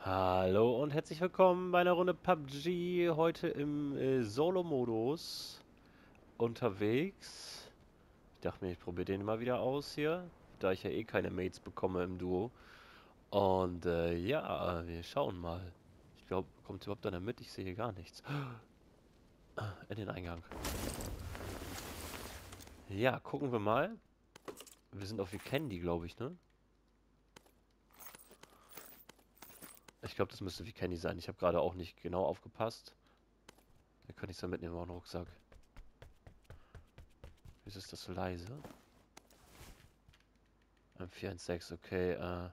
Hallo und herzlich willkommen bei einer Runde PUBG. Heute im Solo-Modus unterwegs. Ich dachte mir, ich probiere den mal wieder aus hier, da ich ja eh keine Mates bekomme im Duo. Und ja, wir schauen mal. Ich glaube, kommt überhaupt einer mit? Ich sehe hier gar nichts. In den Eingang. Ja, gucken wir mal. Wir sind auf Vikendi, glaube ich, ne? Ich glaube, das müsste Vikendi sein. Ich habe gerade auch nicht genau aufgepasst. Wir können nichts da mitnehmen, auch einen Rucksack. Wieso ist das so leise? M416, okay,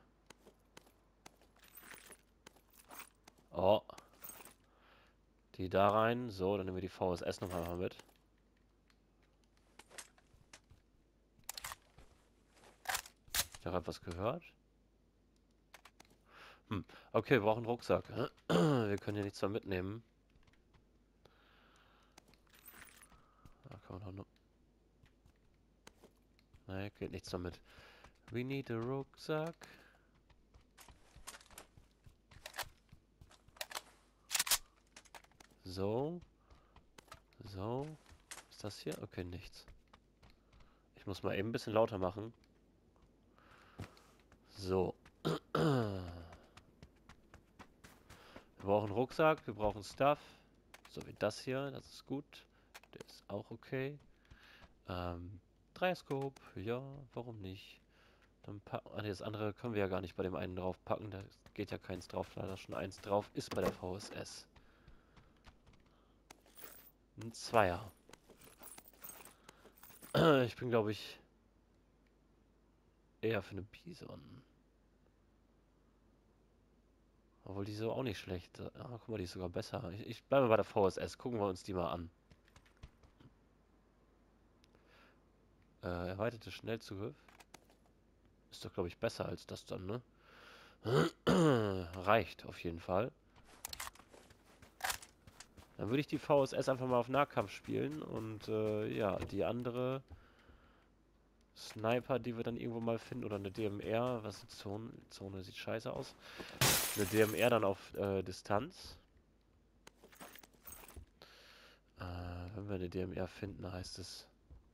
oh, die da rein. So, dann nehmen wir die VSS nochmal mal mit. Ich habe was gehört. Okay, wir brauchen einen Rucksack. Wir können hier nichts mehr mitnehmen. Da kann man doch nur... Nee, geht nichts damit. We need a Rucksack. So. So. Ist das hier? Okay, nichts. Ich muss mal eben ein bisschen lauter machen. So. Wir brauchen einen Rucksack, wir brauchen Stuff. So wie das hier, das ist gut. Der ist auch okay. Dreier-Scope, ja, warum nicht? Dann packen. Ah, nee, das andere können wir ja gar nicht bei dem einen draufpacken. Da geht ja keins drauf, da da schon eins drauf ist bei der VSS. Ein Zweier. Ich bin, glaube ich, eher für eine Bison. Obwohl die so auch nicht schlecht. Ah, guck mal, die ist sogar besser. Ich bleibe bei der VSS. Gucken wir uns die mal an. Erweiterte Schnellzugriff. Ist doch, glaube ich, besser als das dann, ne? Reicht auf jeden Fall. Dann würde ich die VSS einfach mal auf Nahkampf spielen und ja, die andere Sniper, die wir dann irgendwo mal finden, oder eine DMR, was ist Zone? Zone sieht scheiße aus. Eine DMR dann auf Distanz. Wenn wir eine DMR finden, heißt es.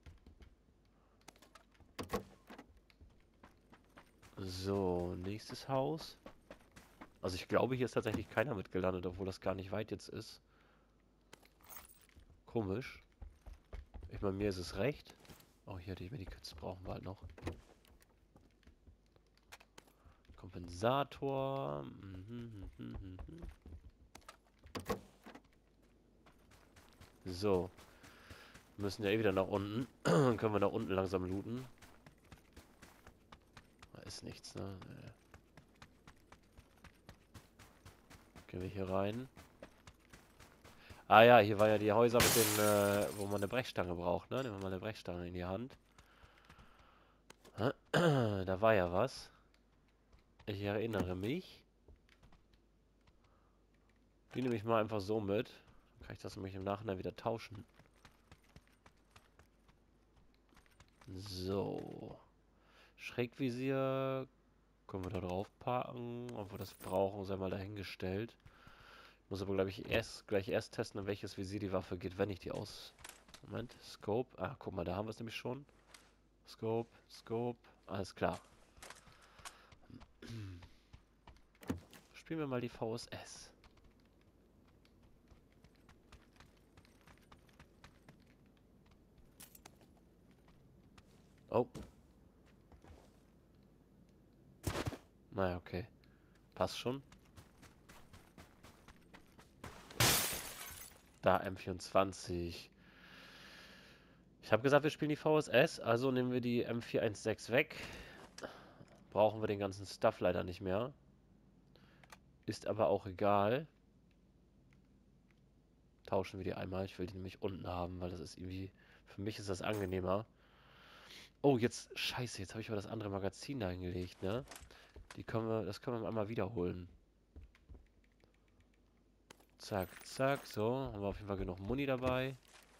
So, nächstes Haus. Also ich glaube, hier ist tatsächlich keiner mitgelandet, obwohl das gar nicht weit jetzt ist. Komisch. Ich meine, mir ist es recht. Oh, hier die Medikits brauchen wir halt noch. Kompensator. So. Wir müssen ja eh wieder nach unten. Dann können wir nach unten langsam looten. Da ist nichts, ne? Nee. Gehen wir hier rein. Ah ja, hier war ja die Häuser mit den, wo man eine Brechstange braucht, ne? Nehmen wir mal eine Brechstange in die Hand. Da war ja was. Ich erinnere mich. Die nehme ich mal einfach so mit. Dann kann ich das nämlich im Nachhinein wieder tauschen. So. Schrägvisier. Können wir da drauf parken. Ob wir das brauchen, sei mal dahingestellt. Muss aber, glaube ich, gleich erst testen, in welches Visier die Waffe geht, wenn ich die aus... Moment, Scope. Ah, guck mal, da haben wir es nämlich schon. Scope, Scope. Alles klar. Spielen wir mal die VSS. Oh. Naja, okay. Passt schon. Da, M24. Ich habe gesagt, wir spielen die VSS, also nehmen wir die M416 weg. Brauchen wir den ganzen Stuff leider nicht mehr. Ist aber auch egal. Tauschen wir die einmal. Ich will die nämlich unten haben, weil das ist irgendwie... Für mich ist das angenehmer. Oh, jetzt... Scheiße, jetzt habe ich aber das andere Magazin da hingelegt, ne? Das können wir einmal wiederholen. Zack, zack, so. Haben wir auf jeden Fall genug Muni dabei.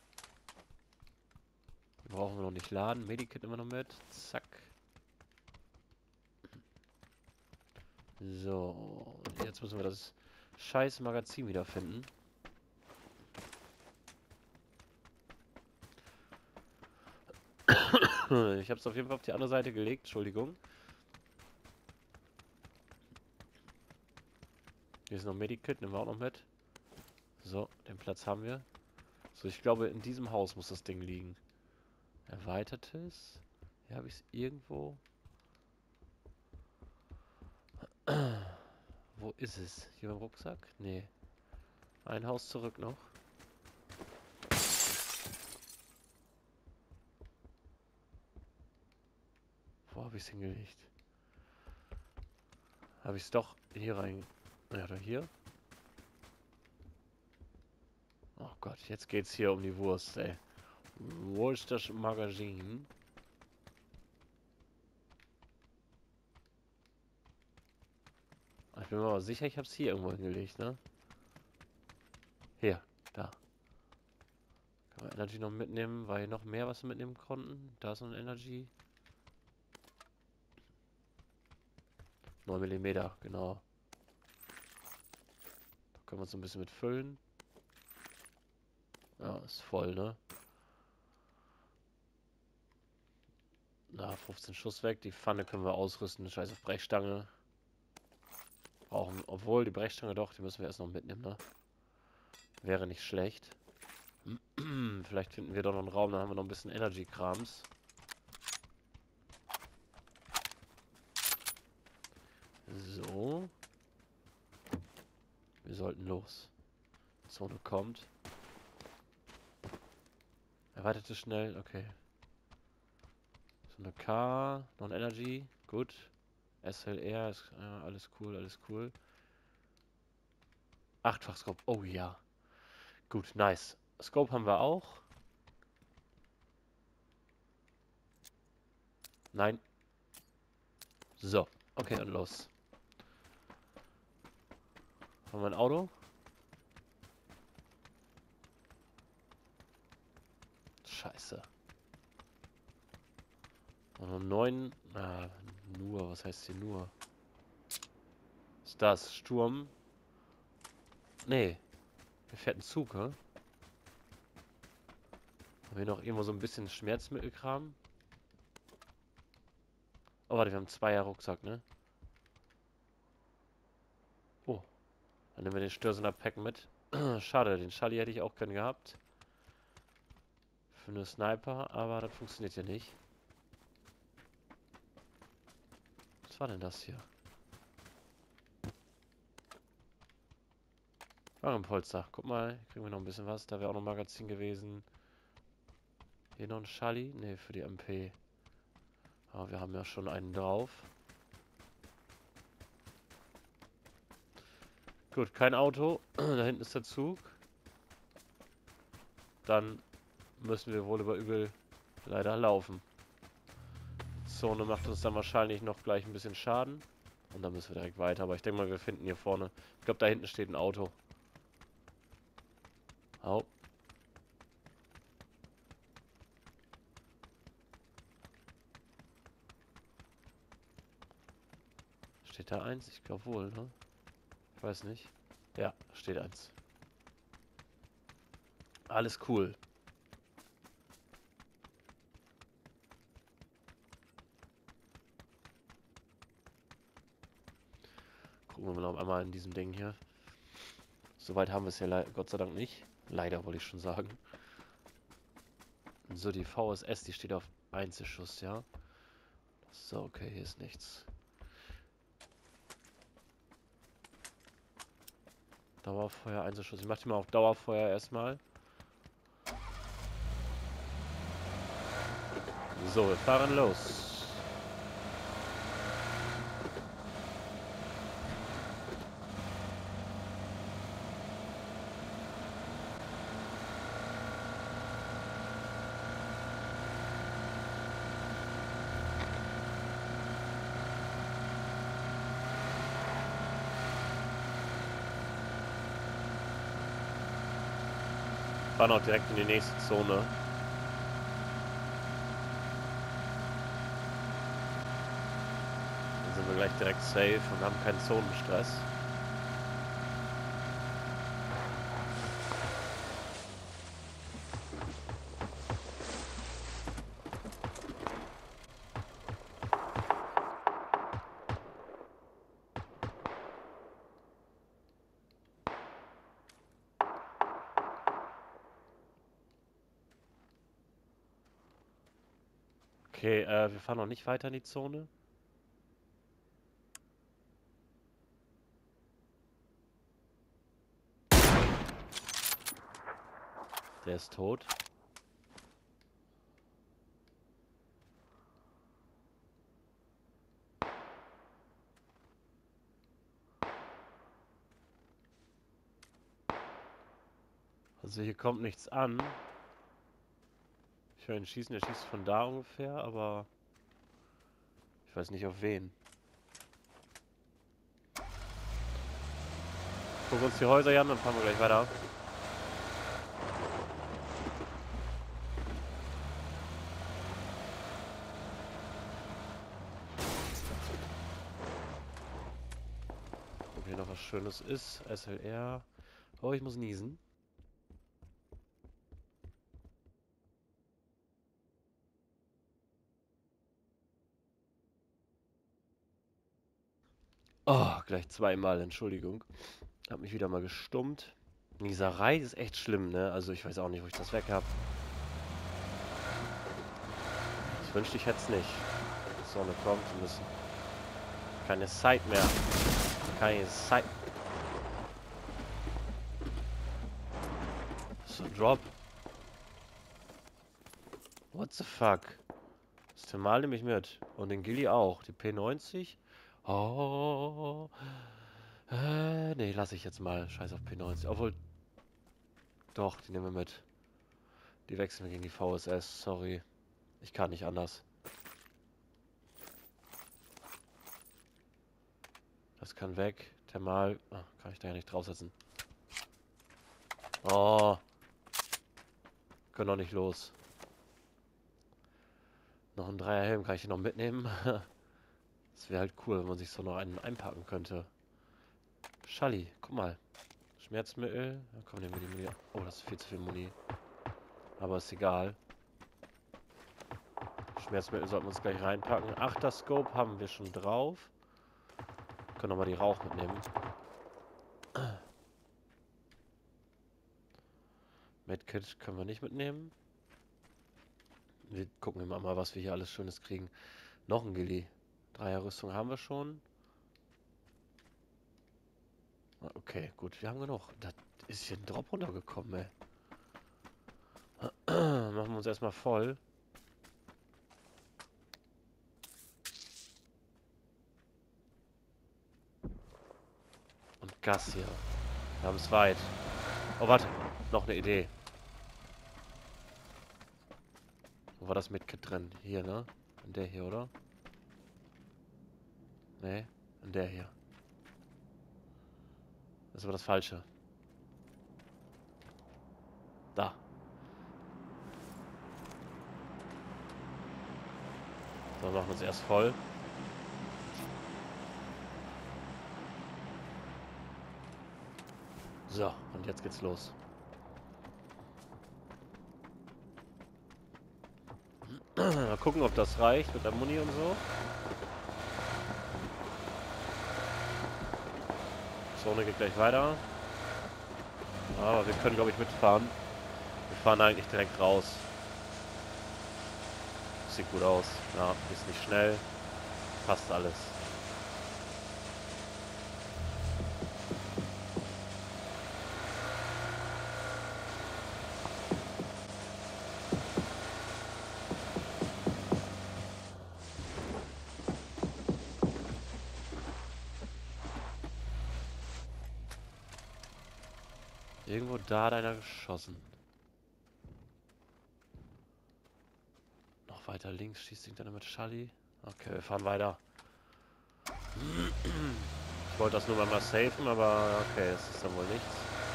Die brauchen wir noch nicht laden. Medikit immer noch mit. Zack. So, Jetzt müssen wir das scheiß Magazin wiederfinden. Ich habe es auf jeden Fall auf die andere Seite gelegt. Entschuldigung. Hier ist noch Medikit, nehmen wir auch noch mit. So, den Platz haben wir. So, ich glaube, in diesem Haus muss das Ding liegen. Erweitertes. Hier habe ich es irgendwo. Wo ist es? Hier beim Rucksack? Nee. Ein Haus zurück noch. Wo habe ich es hingelegt? Habe ich es doch hier rein... Ja, oder hier? Oh Gott, jetzt geht's hier um die Wurst, ey. Wo ist das Magazin? Ich bin mir aber sicher, ich habe es hier irgendwo hingelegt, ne? Hier, da. Kann man Energy noch mitnehmen, weil noch mehr was wir mitnehmen konnten. Da ist noch ein Energy. 9 mm, genau. Da können wir uns ein bisschen mit füllen. Ja, ist voll, ne? Na, 15 Schuss weg. Die Pfanne können wir ausrüsten. Scheiß auf Brechstange. Brauchen, obwohl die Brechstange doch, die müssen wir erst noch mitnehmen, ne? Wäre nicht schlecht. Vielleicht finden wir doch noch einen Raum, dann haben wir noch ein bisschen Energy-Krams. So. Wir sollten los. Zone kommt. Erweiterte schnell, okay. So eine K, noch ein Energy, gut. SLR, ist, alles cool, alles cool. 8-fach Scope, oh ja. Gut, nice. Scope haben wir auch. Nein. So, okay, dann los. Haben wir ein Auto? Scheiße. Und 9. Nur, was heißt hier nur? Ist das? Sturm? Nee. Hier fährt ein Zug, hä? Haben wir noch irgendwo so ein bisschen Schmerzmittelkram? Oh, warte, wir haben 2er Rucksack, ne? Oh. Dann nehmen wir den Störsener Pack mit. Schade, den Charlie hätte ich auch gern gehabt. Für eine Sniper, aber das funktioniert ja nicht. Was war denn das hier? Wagenpolster. Guck mal, hier kriegen wir noch ein bisschen was. Da wäre auch noch ein Magazin gewesen. Hier noch ein Charlie? Ne, für die MP. Aber wir haben ja schon einen drauf. Gut, kein Auto. Da hinten ist der Zug. Dann müssen wir wohl über übel leider laufen. Die Zone macht uns dann wahrscheinlich noch gleich ein bisschen Schaden. Und dann müssen wir direkt weiter. Aber ich denke mal, wir finden hier vorne. Ich glaube, da hinten steht ein Auto. Au. Steht da eins? Ich glaube wohl, ne? Ich weiß nicht. Ja, steht eins. Alles cool. Gucken wir mal noch einmal in diesem Ding hier. Soweit haben wir es ja Gott sei Dank nicht. Leider wollte ich schon sagen. So, die VSS, die steht auf Einzelschuss, ja. So, okay, hier ist nichts. Dauerfeuer, Einzelschuss. Ich mache die mal auf Dauerfeuer erstmal. So, wir fahren los. Fahren auch direkt in die nächste Zone. Dann sind wir gleich direkt safe und haben keinen Zonenstress. Okay, wir fahren noch nicht weiter in die Zone. Der ist tot. Also hier kommt nichts an. Ich höre ihn schießen, er schießt von da ungefähr, aber ich weiß nicht auf wen. Gucken uns die Häuser hier an, dann fahren wir gleich weiter. Ob hier noch was Schönes ist. SLR. Oh, ich muss niesen. Oh, gleich zweimal, Entschuldigung. Hab mich wieder mal gestummt. Nieserei ist echt schlimm, ne? Also ich weiß auch nicht, wo ich das weg habe. Ich wünschte, ich hätte es nicht. Die Sonne kommen zu müssen. Keine Zeit mehr. Keine Zeit. So ein Drop. What the fuck? Das Thermal nehme ich mit. Und den Gilly auch. Die P90. Oh. Nee, lasse ich jetzt mal. Scheiß auf P90. Obwohl. Doch, die nehmen wir mit. Die wechseln wir gegen die VSS. Sorry. Ich kann nicht anders. Das kann weg. Thermal. Ah, kann ich da ja nicht draufsetzen. Oh. Können doch nicht los. Noch ein Dreierhelm kann ich hier noch mitnehmen. Das wäre halt cool, wenn man sich so noch einen einpacken könnte. Schalli, guck mal. Schmerzmittel. Ja, komm, nehmen wir die Muni. Oh, das ist viel zu viel Muni. Aber ist egal. Schmerzmittel sollten wir uns gleich reinpacken. Achterscope haben wir schon drauf. Können wir mal die Rauch mitnehmen. Medkit können wir nicht mitnehmen. Wir gucken immer mal, was wir hier alles Schönes kriegen. Noch ein Gilly. Dreierrüstung haben wir schon. Okay, gut, wir haben genug. Da ist hier ein Drop runtergekommen, ey. Machen wir uns erstmal voll. Und Gas hier. Wir haben es weit. Oh, warte. Noch eine Idee. Wo war das Medkit drin? Hier, ne? In der hier, oder? Nee, in der hier. Das ist aber das Falsche. Da. So, wir machen uns erst voll. So, und jetzt geht's los. Mal gucken, ob das reicht mit der Muni und so. Zone geht gleich weiter. Aber wir können, glaube ich, mitfahren. Wir fahren eigentlich direkt raus. Sieht gut aus. Ja, ist nicht schnell. Passt alles. Irgendwo da hat einer geschossen. Noch weiter links schießt ihn dann mit Schalli. Okay, wir fahren weiter. Ich wollte das nur mal safen, aber okay, es ist dann wohl nichts.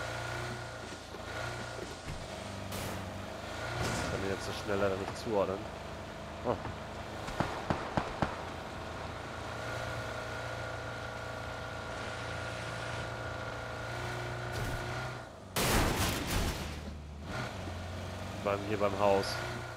Ich kann den jetzt so schnell leider nicht zuordnen. Oh. Hier beim Haus.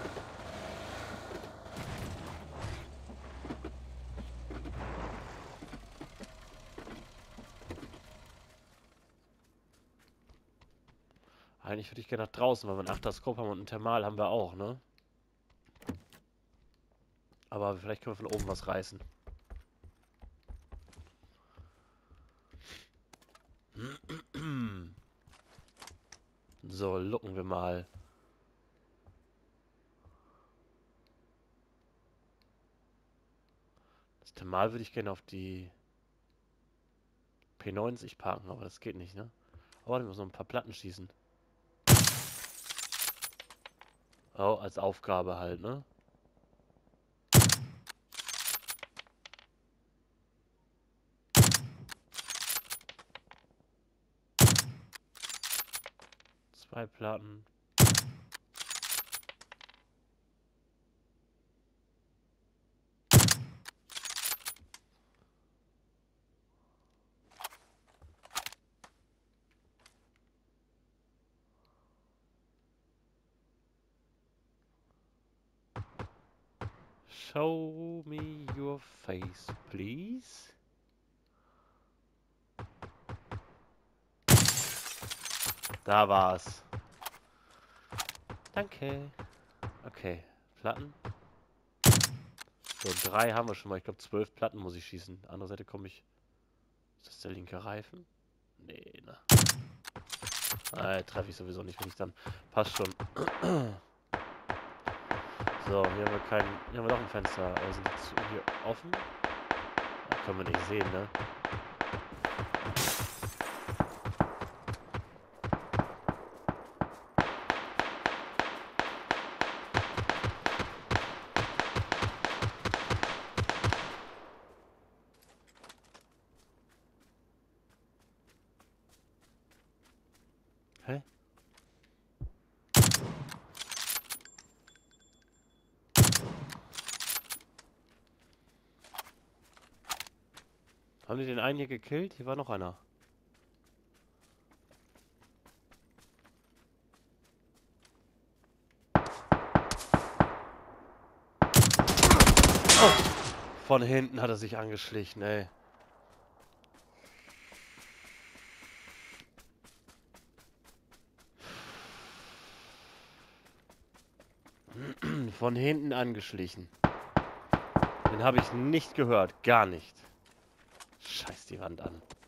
Eigentlich würde ich gerne nach draußen, weil wir einen Achterscope haben und einen Thermal haben wir auch, ne? aber vielleicht können wir von oben was reißen. So, lucken wir mal. Das Thermal würde ich gerne auf die P90 parken, aber das geht nicht, ne? Aber ich muss noch ein paar Platten schießen. Oh, als Aufgabe halt, ne? Zwei Platten. Show me your face, please. Da war's. Danke. Okay, Platten. So, 3 haben wir schon mal. Ich glaube, 12 Platten muss ich schießen. Andere Seite komme ich... Ist das der linke Reifen? Nee, ne. Treffe ich sowieso nicht, wenn ich dann... Passt schon. So, hier haben wir kein... Hier haben wir noch ein Fenster. Aber sind die hier offen? Ja, können wir nicht sehen, ne? Hä? Haben die den einen hier gekillt? Hier war noch einer. Oh! Von hinten hat er sich angeschlichen, ey. Von hinten angeschlichen. Den habe ich nicht gehört. Gar nicht. Scheiß die Wand an.